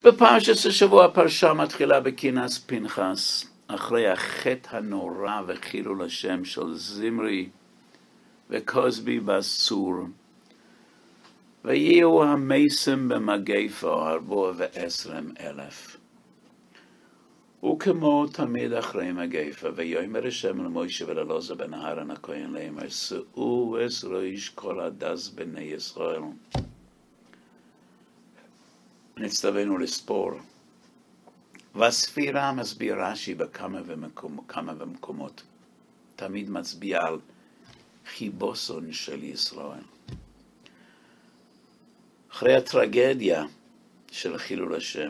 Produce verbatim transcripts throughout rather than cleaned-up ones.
בפרשת השבוע הפרשה מתחילה בכנס פנחס, אחרי החטא הנורא וחילול השם של זמרי וכוזבי בסור. ויהיו המסים במגפה ארבע ועשרים אלף. וכמו תמיד אחרי מגפה, ויאמר השם למוישה ולעלזר בן אהרון הכהן לאמר, שאו אסרוש כל הדס בני ישראל. נצטווינו לספור. והספירה מסביר רש"י בכמה ומקומות. תמיד מצביע על חיבוסון של ישראל. אחרי הטרגדיה של חילול השם,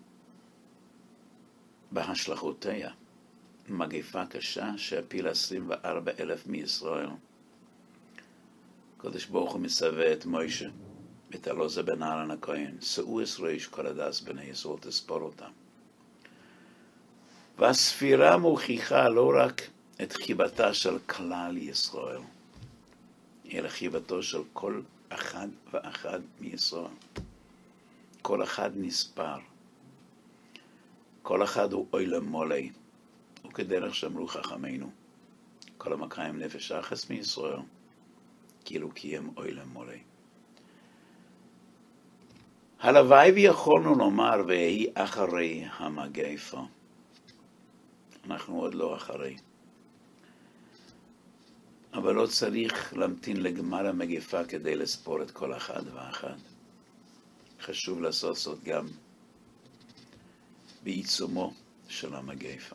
בהשלכותיה, מגפה קשה שהפילה עשרים וארבעה אלף מישראל. הקדוש ברוך הוא מצווה את מוישה, את אלעזר בן אהרון הכהן, שאו אסרוש כל הדס בני ישראל, תספור אותם. והספירה מוכיחה לא רק את חיבתה של כלל ישראל, אלא חיבתו של כל אחד ואחד מישראל. כל אחד נספר. כל אחד הוא אוי מולי. וכדרך שאמרו חכמינו, כל המקיים נפש אחת מישראל, כאילו קיים אוי מולי. הלוואי ויכולנו לומר ויהי אחרי המגפה. אנחנו עוד לא אחרי. אבל לא צריך להמתין לגמר המגפה כדי לספור את כל אחד ואחד. חשוב לעשות זאת גם בעיצומו של המגפה.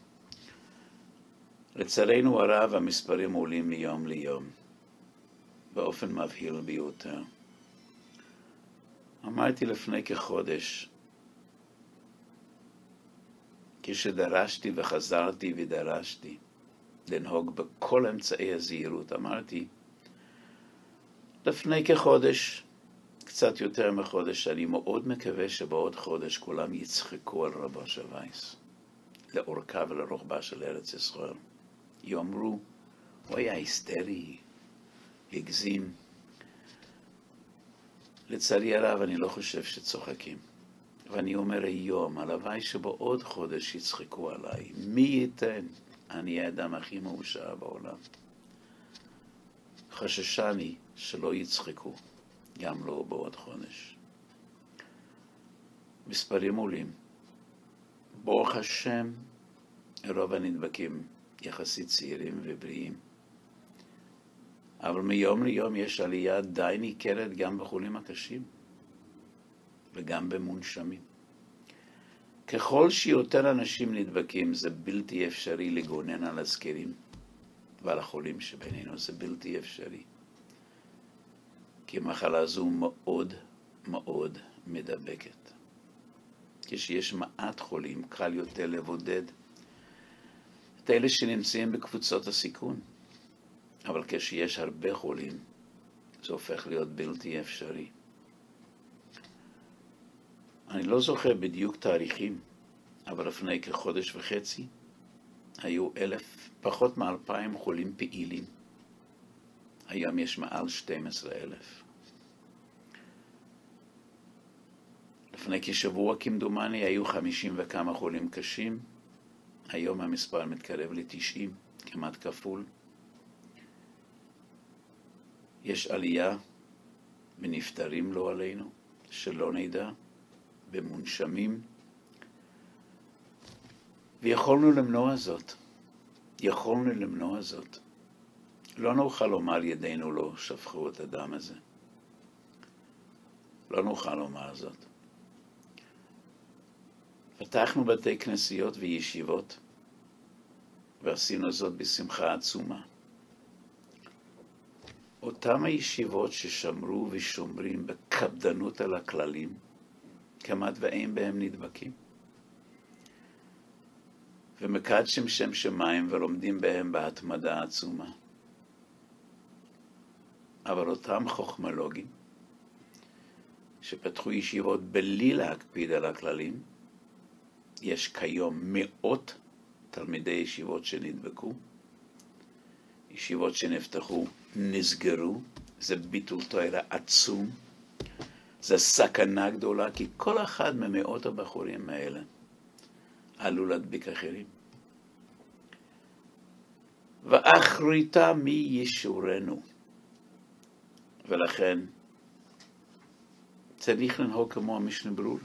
לצערנו הרב המספרים עולים מיום ליום, באופן מבהיל ביותר. אמרתי לפני כחודש, כשדרשתי וחזרתי ודרשתי לנהוג בכל אמצעי הזהירות, אמרתי, לפני כחודש, קצת יותר מחודש, אני מאוד מקווה שבעוד חודש כולם יצחקו על רבו של וייס, לאורכה ולרוחבה של ארץ ישראל. יאמרו, הוא היה היסטרי, הגזים. לצערי הרב, אני לא חושב שצוחקים. ואני אומר היום, הלוואי שבעוד חודש יצחקו עליי. מי ייתן? אני האדם הכי מאושר בעולם. חששני שלא יצחקו, גם לא בעוד חודש. מספרים עולים. ברוך השם, רוב הנדבקים יחסית צעירים ובריאים. אבל מיום ליום יש עלייה די ניכרת גם בחולים הקשים וגם במונשמים. ככל שיותר אנשים נדבקים, זה בלתי אפשרי לגונן על הזקנים ועל החולים שבינינו, זה בלתי אפשרי. כי המחלה הזו מאוד מאוד מדבקת. כשיש מעט חולים, קל יותר לבודד את אלה שנמצאים בקבוצות הסיכון. אבל כשיש הרבה חולים, זה הופך להיות בלתי אפשרי. אני לא זוכר בדיוק תאריכים, אבל לפני כחודש וחצי, היו אלף, פחות מאלפיים חולים פעילים. היום יש מעל שנים עשר אלף. לפני כשבוע כמדומני, היו חמישים וכמה חולים קשים. היום המספר מתקרב ל-תשעים, כמעט כפול. יש עלייה בנפטרים לא עלינו, שלא נדע, במונשמים, ויכולנו למנוע זאת. יכולנו למנוע זאת. לא נוכל לומר ידינו לא שפכו את הדם הזה. לא נוכל לומר זאת. פתחנו בתי כנסיות וישיבות, ועשינו זאת בשמחה עצומה. אותם הישיבות ששמרו ושומרים בקפדנות על הכללים, כמעט ואין בהם נדבקים. ומקדשים שם שמיים ולומדים בהם בהתמדה עצומה. אבל אותם חוכמולוגים שפתחו ישיבות בלי להקפיד על הכללים, יש כיום מאות תלמידי ישיבות שנדבקו, ישיבות שנפתחו נסגרו, זה ביטול תורה עצום, זה סכנה גדולה, כי כל אחד ממאות הבחורים האלה עלול להדביק אחרים. ואחריתה מי ישורנו. ולכן צריך לנהוג כמו המשנה ברורה.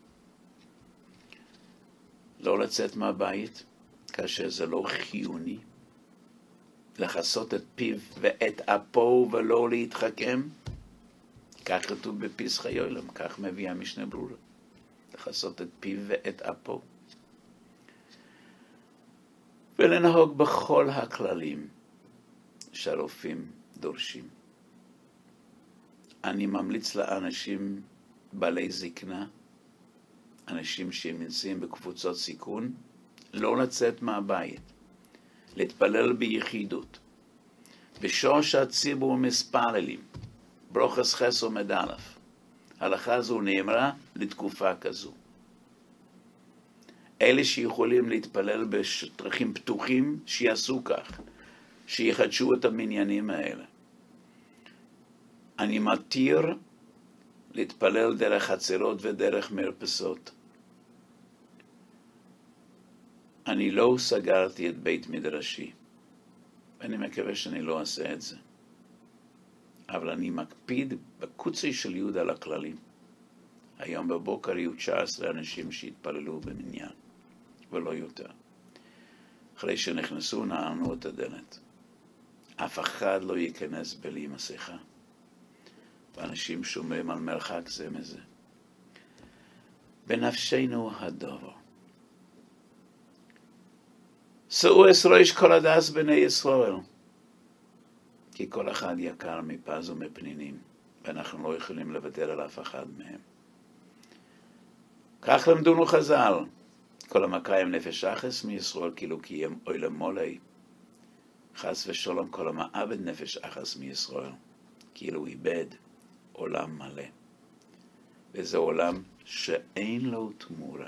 לא לצאת מהבית כאשר זה לא חיוני. לחסות את פיו ואת אפו ולא להתחכם. כך כתוב בפסחי יוילם, כך מביא המשנה ברורה. לחסות את פיו ואת אפו. ולנהוג בכל הכללים שהרופאים דורשים. אני ממליץ לאנשים בעלי זקנה, אנשים שנמצאים בקבוצות סיכון, לא לצאת מהבית, להתפלל ביחידות. בשעה שהציבור מספללים, ברוכס חס עמוד א', הלכה זו נאמרה לתקופה כזו. אלה שיכולים להתפלל בשטחים פתוחים, שיעשו כך, שיחדשו את המניינים האלה. אני מתיר להתפלל דרך חצרות ודרך מרפסות. אני לא סגרתי את בית מדרשי, ואני מקווה שאני לא אעשה את זה. אבל אני מקפיד בקוצי של יהודה על הכללים. היום בבוקר יהיו תשע עשרה אנשים שהתפללו במניין, ולא יותר. אחרי שנכנסו נענו את הדלת. אף אחד לא ייכנס בלי מסכה. ואנשים שומרים על מרחק זה מזה. בנפשנו הדבר. שאו אסרויש כל הדס בני ישראל. כי כל אחד יקר מפז ומפנינים, ואנחנו לא יכולים לוותר על אף אחד מהם. כך למדונו חז"ל. כל המקיים נפש אחס מישראל, כאילו קיים אוילם מולי. חס ושלום כל המעבד נפש אחס מישראל, כאילו איבד עולם מלא. וזה עולם שאין לו תמורה.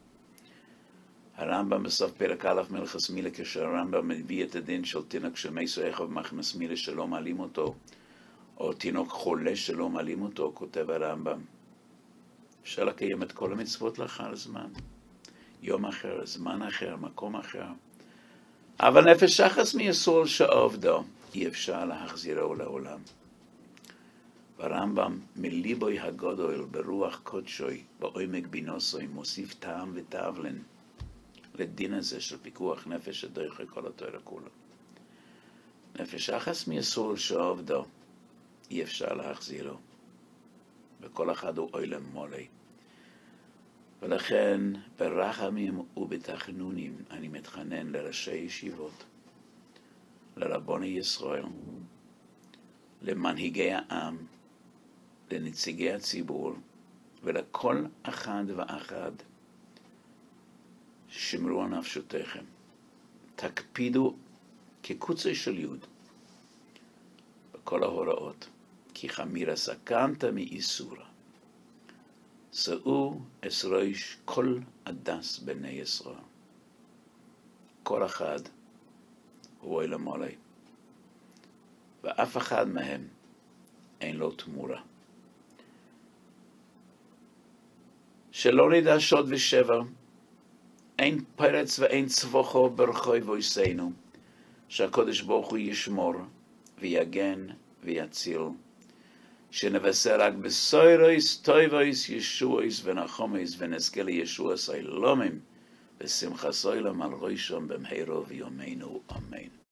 הרמב"ם בסוף פרק א' מלכס מילה, כאשר הרמב"ם מביא את הדין של תינוק שמסו אחד במחמס מילה שלא מעלים אותו, או תינוק חולה שלא מעלים אותו, כותב הרמב"ם. אפשר לקיים את כל המצוות לאחר זמן. יום אחר, זמן אחר, מקום אחר. אבל נפש אחס מישראל שעובדו, אי אפשר להחזירו לעולם. הרמב"ם מליבוי הגדול ברוח קודשוי, בעומק בינוסוי, מוסיף טעם ותבלן לדין הזה של פיקוח נפש שדרך כל התורה כולה. נפש אחס מישראל שעובדו, אי אפשר להחזירו. וכל אחד הוא אוילם מולי. ולכן ברחמים ובתחנונים אני מתחנן לראשי ישיבות, לרבוני ישראל, למנהיגי העם, לנציגי הציבור, ולכל אחד ואחד, שמרו על נפשותיכם. תקפידו כקוצי של יוד בכל ההוראות, כי חמירה סכנת מאיסורה. שאו אסרויש כל הדס בני ישראל. כל אחד הוא אוילם מולי. ואף אחד מהם אין לו תמורה. שלא נדע שוד ושבר, אין פרץ ואין צבוחו ברחוי בויסנו, שהקודש ברוך הוא ישמור ויגן ויציל, שנבשר רק בסוירויס, טויבויס, ישועויס ונחומויס, ונזכה לישוע סילומים, ושמחה סוילם על ראשם במהרו ויומנו, אמן.